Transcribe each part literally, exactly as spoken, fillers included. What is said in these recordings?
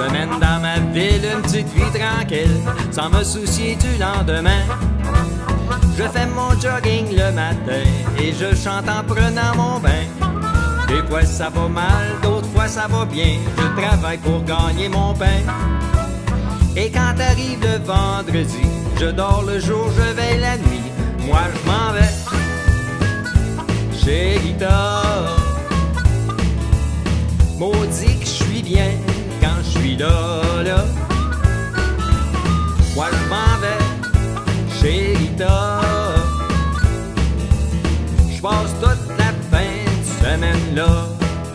semaine dans ma ville, une petite vie tranquille, sans me soucier du lendemain. Je fais mon jogging le matin et je chante en prenant mon bain. Des fois ça va mal, d'autres fois ça va bien, je travaille pour gagner mon pain. Et quand arrive le vendredi, je dors le jour, je veille la nuit. Moi je m'en vais chez Rita. Maudit que je suis bien quand je suis là, là. Moi je m'en vais chez Rita. Je passe toute la fin de semaine là.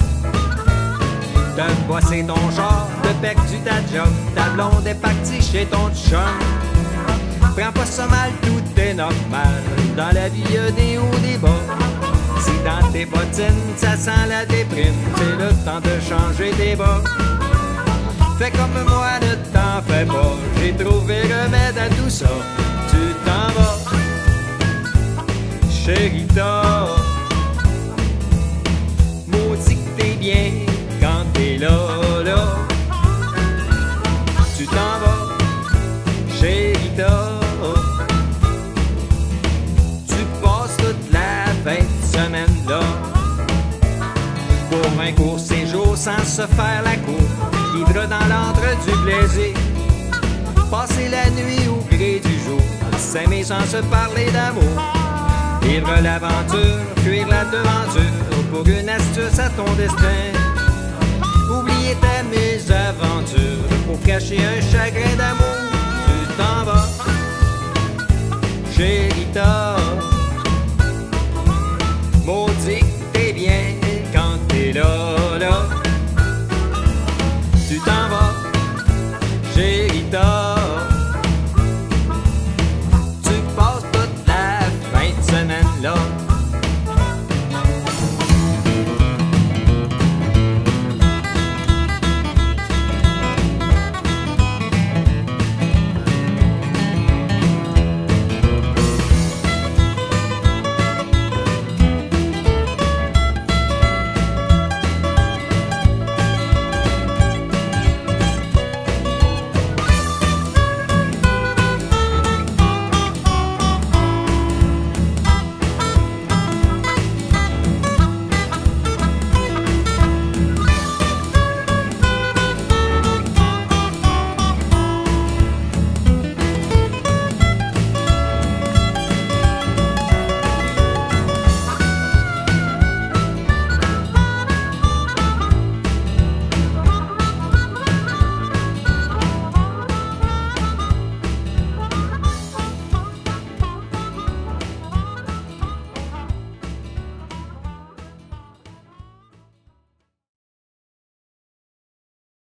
De bosser ton char, de perdu ta job, ta blonde est partie chez ton chum. Prends pas ça mal, tout est normal. Dans la vie y'a des hauts, des bas. Si dans tes bottines ça sent la déprime, c'est le temps de changer tes bas. Fais comme moi, ne t'en fais pas, j'ai trouvé remède à tout ça. Tu t'en vas chez Rita. Maudit que t'es bien quand t'es là, là. Tu t'en vas chez Rita. Tu passes toute la fin de semaine là. Pour un court séjour sans se faire la cour, vivre dans l'antre du plaisir, passer la nuit au gré du jour, s'aimer sans se parler d'amour, vivre l'aventure, fuir la devanture, pour une astuce à ton destin. Oublier ta mésaventure pour cacher un chagrin d'amour. Tu t'en vas chez Rita.